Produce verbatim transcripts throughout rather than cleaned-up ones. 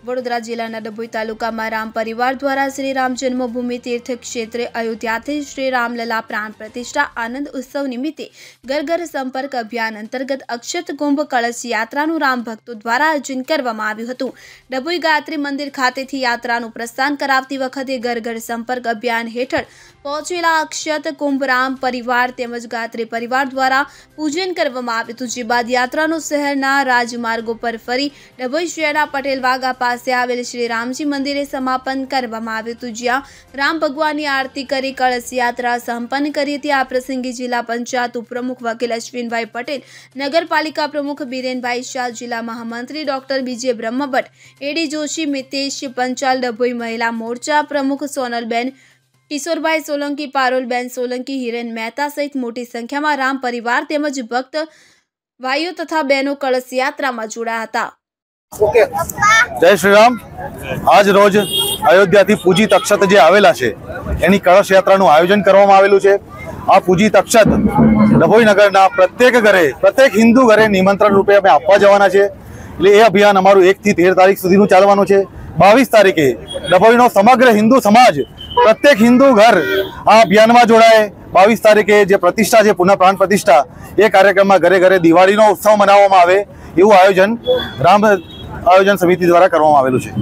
વડોદરા જિલ્લાના ડભોઈ તાલુકામાં રામ પરિવાર દ્વારા શ્રી રામ જન્મભૂમિ તીર્થ ક્ષેત્રે અયોધ્યાથી શ્રી રામલલા પ્રાણ પ્રતિષ્ઠા આનંદ ઉત્સવ નિમિત્તે ઘર ઘર સંપર્ક અભિયાન અંતર્ગત અક્ષત કુંભ કળશ યાત્રાનું રામ ભક્તો દ્વારા આયોજન કરવામાં આવ્યું હતું। ડભોઈ ગાયત્રી મંદિર ખાતેથી યાત્રાનું પ્રસ્થાન કરાવતી વખતે ઘર ઘર સંપર્ક અભિયાન હેઠળ પહોંચેલા અક્ષત કુંભ રામ પરિવાર તેમજ ગાયત્રી પરિવાર દ્વારા પૂજન કરવામાં આવ્યું હતું। જે બાદ યાત્રાનું શહેરના રાજમાર્ગો પર ફરી ડભોઈ શહેરના પટેલ વાગા પાસે આવેલ શ્રી રામજી મંદિરે સમાપન કરવામાં આવ્યું હતું, જ્યાં રામ ભગવાનની આરતી કરી કળશ યાત્રા સંપન્ન કરી હતી। આ પ્રસંગે જિલ્લા પંચાયત ઉપપ્રમુખ વકીલ અશ્વિનભાઈ પટેલ, નગરપાલિકા પ્રમુખ બીરેનભાઈ શાહ, જિલ્લા મહામંત્રી ડોક્ટર બીજે બ્રહ્મભટ્ટ, એડી જોશી, મિતેશ પંચાલ, ડભોઈ મહિલા મોરચા પ્રમુખ સોનલબેન, કિશોરભાઈ સોલંકી, પારોલબેન સોલંકી, હિરેન મહેતા સહિત મોટી સંખ્યામાં રામ પરિવાર તેમજ ભક્ત ભાઈઓ તથા બહેનો કળશ યાત્રામાં જોડાયા હતા। जय श्री राम। आज रोज अयोध्या थी पूजित अक्षत जे आवेला छे एनी कलश यात्रानुं आयोजन करवामां आवेलुं छे। आ पूजित अक्षत डभोई नगरना प्रत्येक घरे प्रत्येक हिंदू घरे निमंत्रण रूपे अमे आपवा जवाना छे। એટલે એ અભિયાન અમારું એક થી તેર તારીખ સુધીનું ચાલવાનું છે। બાવીસ તારીખે ડભોઈનો સમગ્ર હિન્દુ સમાજ પ્રત્યેક હિન્દુ ઘર આ અભિયાનમાં જોડાય। બાવીસ તારીખે જે પ્રતિષ્ઠા છે પુનઃ પ્રાણ પ્રતિષ્ઠા એ કાર્યક્રમમાં ઘરે ઘરે દિવાળીનો ઉત્સવ મનાવવામાં આવે એવું આયોજન રામ आयोजन समिति द्वारा करवामां आवेलुं छे।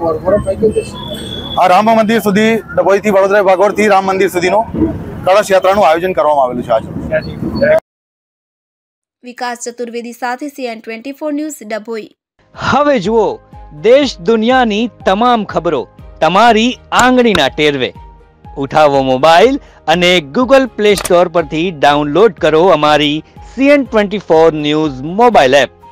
आ राम मंदिर सुधी डभोई थी वडोदरा भागोळ थी राम मंदिर सुधीनो कलश यात्रानुं आयोजन करवामां आवेलुं छे। आज विकास चतुर्वेदी साथे CN twenty four news Dabhoi. हवे जुओ देश दुनियानी तमाम खबरो तमारी आंगळीना टेरवे। उठावो मोबाइल अने गूगल प्ले स्टोर परथी डाउनलॉड करो अमारी CN twenty four news mobile app.